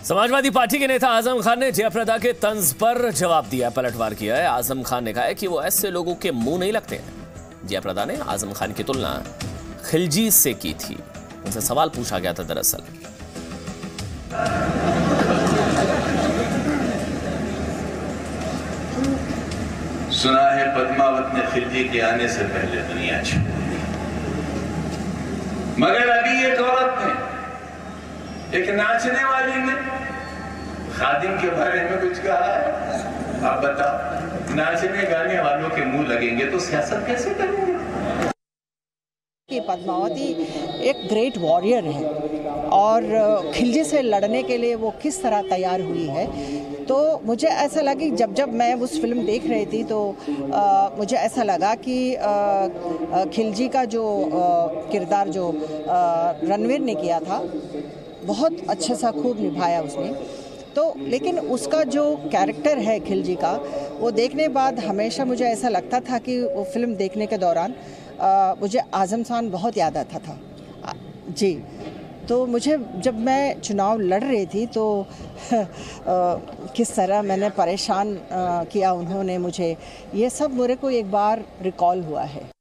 Samajwadi party के नेता आजम खान ने जया प्रदा के तंज पर जवाब दिया, पलटवार किया है। आजम खान ने कहा है कि वो ऐसे लोगों के मुंह नहीं लगते हैं। जया प्रदा ने आजम खान की तुलना खिलजी से की थी। उनसे सवाल पूछा गया था दरअसल। सुना है पद्मावत ने खिलजी के आने से पहले दुनिया छोड़ी, मगर अभी एक औरत ने, एक नाचने वाली ने खादिम के बारे में कुछ कहा है। आप बताओ, नाचने गाने वालों के मुंह लगेंगे तो सियासत कैसे करेंगे? कि पद्मावती एक ग्रेट वॉरियर है और खिलजी से लड़ने के लिए वो किस तरह तैयार हुई है। तो मुझे ऐसा लगा कि जब मैं उस फिल्म देख रही थी तो मुझे ऐसा लगा कि खिलजी का जो किरदार जो रणवीर ने किया था बहुत अच्छे सा खूब निभाया उसने। तो लेकिन उसका जो कैरेक्टर है खिलजी का, वो देखने बाद हमेशा मुझे ऐसा लगता था कि वो फिल्म देखने के दौरान मुझे आज़म खान बहुत याद आता था जी। तो मुझे जब मैं चुनाव लड़ रही थी तो किस तरह मैंने परेशान किया उन्होंने मुझे, ये सब मेरे को एक बार रिकॉल हुआ है।